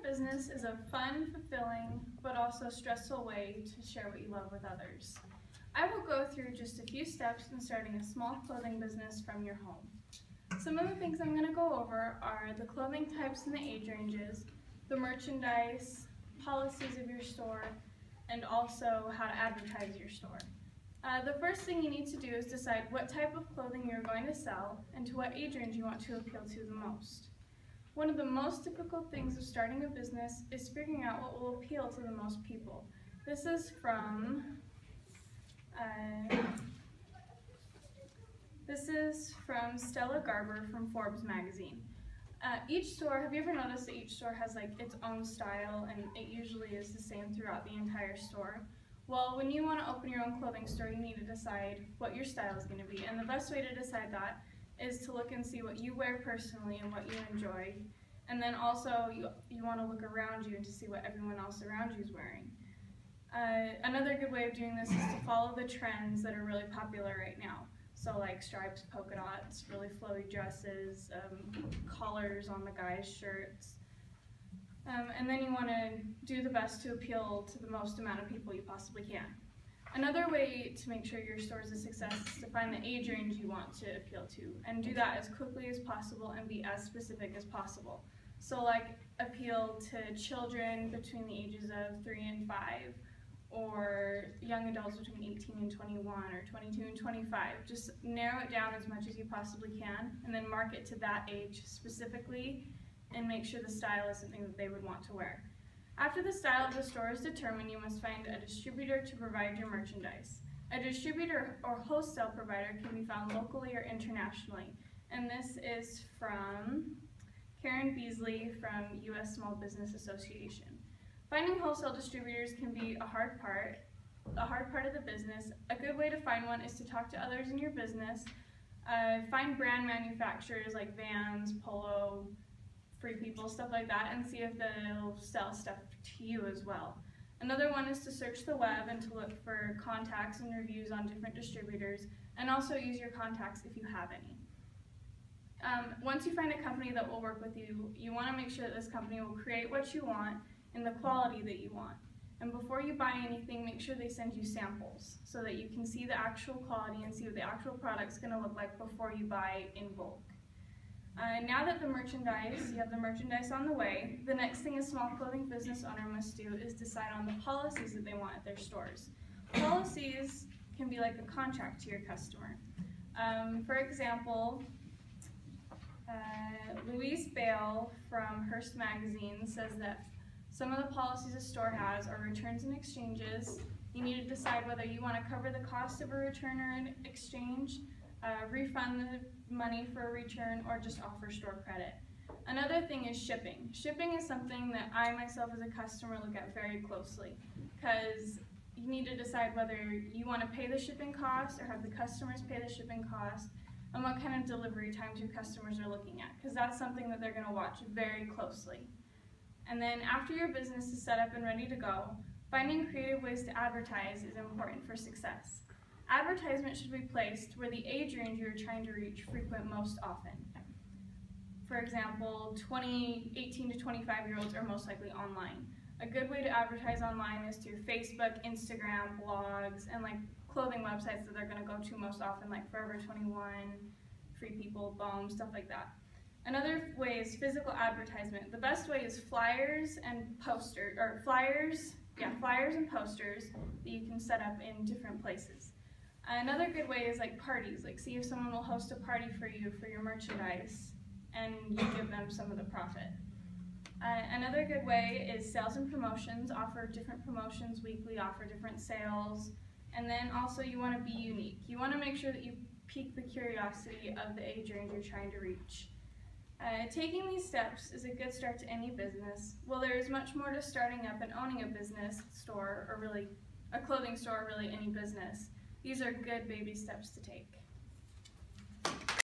a business is a fun, fulfilling, but also stressful way to share what you love with others. I will go through just a few steps in starting a small clothing business from your home. Some of the things I'm going to go over are the clothing types and the age ranges, the merchandise, policies of your store, and also how to advertise your store. The first thing you need to do is decide what type of clothing you're going to sell and to what age range you want to appeal to the most. One of the most difficult things of starting a business is figuring out what will appeal to the most people. This is from Stella Garber from Forbes magazine. Each store, have you ever noticed that each store has like its own style and it usually is the same throughout the entire store? Well, when you want to open your own clothing store, you need to decide what your style is going to be. And the best way to decide that is to look and see what you wear personally and what you enjoy. And then also you want to look around you to see what everyone else around you is wearing. Another good way of doing this is to follow the trends that are really popular right now. So like stripes, polka dots, really flowy dresses, collars on the guys' shirts. And then you want to do the best to appeal to the most amount of people you possibly can. Another way to make sure your store is a success is to find the age range you want to appeal to and do that as quickly as possible and be as specific as possible. So like appeal to children between the ages of 3 and 5, or young adults between 18 and 21 or 22 and 25. Just narrow it down as much as you possibly can and then market to that age specifically and make sure the style is something that they would want to wear. After the style of the store is determined, you must find a distributor to provide your merchandise. A distributor or wholesale provider can be found locally or internationally, and this is from Karen Beasley from U.S. Small Business Association. Finding wholesale distributors can be a hard part of the business. A good way to find one is to talk to others in your business, find brand manufacturers like Vans, Polo, Free People, stuff like that, and see if they'll sell stuff to you as well. Another one is to search the web and to look for contacts and reviews on different distributors, and also use your contacts if you have any. Once you find a company that will work with you, you want to make sure that this company will create what you want in the quality that you want. And before you buy anything, make sure they send you samples so that you can see the actual quality and see what the actual product's going to look like before you buy in bulk. Now that you have the merchandise on the way, the next thing a small clothing business owner must do is decide on the policies that they want at their stores. Policies can be like a contract to your customer. For example, Louise Bale from Hearst magazine says that some of the policies a store has are returns and exchanges. You need to decide whether you want to cover the cost of a return or an exchange, refund the money for a return, or just offer store credit. Another thing is shipping. Shipping is something that I myself as a customer look at very closely, because you need to decide whether you want to pay the shipping cost or have the customers pay the shipping cost, and what kind of delivery times your customers are looking at, because that's something that they're going to watch very closely. And then after your business is set up and ready to go, finding creative ways to advertise is important for success. Advertisement should be placed where the age range you're trying to reach frequent most often. For example, 18 to 25-year-olds are most likely online. A good way to advertise online is through Facebook, Instagram, blogs, and like clothing websites that they're going to go to most often, like Forever 21, Free People, Boom, stuff like that. Another way is physical advertisement. The best way is flyers and posters and posters that you can set up in different places. Another good way is like parties, like see if someone will host a party for you for your merchandise and you give them some of the profit. Another good way is sales and promotions. Offer different promotions weekly, offer different sales, and then also you want to be unique. You want to make sure that you pique the curiosity of the age range you're trying to reach. Taking these steps is a good start to any business. While there is much more to starting up and owning a business store, or really a clothing store, or really any business, these are good baby steps to take.